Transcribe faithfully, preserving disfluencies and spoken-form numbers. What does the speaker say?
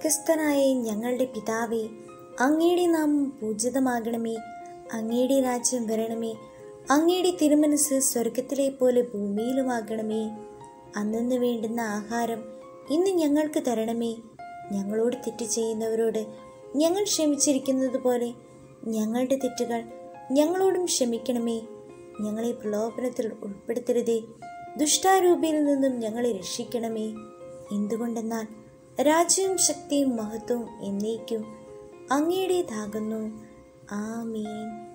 സ്വർഗസ്ഥനായ ഞങ്ങളുടെ പിതാവേ, അങ്ങയുടെ നാമം പൂജിതമാകണമേ. അങ്ങയുടെ രാജ്യം വരണമേ. അങ്ങയുടെ തിരുമനസ് സ്വർഗത്തിലെ പോലെ ഭൂമിയിലുമാകണമേ. അന്നു വേണ്ടുന്ന ആഹാരം ഇന്ന് ഞങ്ങൾക്ക് തരണമേ. ഞങ്ങളോട് തെറ്റ് ചെയ്യുന്നവരോട് ഞങ്ങൾ ക്ഷമിച്ചിരിക്കുന്നത് പോലെ ഞങ്ങളുടെ തെറ്റുകൾ ഞങ്ങളോടും ക്ഷമിക്കണമേ. ഞങ്ങളെ പ്രലോഭനത്തിൽ ഉൾപ്പെടുത്തരുതേ, ദുഷ്ടാരൂപിയിൽ നിന്നും ഞങ്ങളെ രക്ഷിക്കണമേ. എന്തുകൊണ്ടെന്നാൽ രാജ്യവും ശക്തിയും മഹത്വവും എന്നേക്കും അങ്ങയുടേതാകുന്നു. ആമേൻ.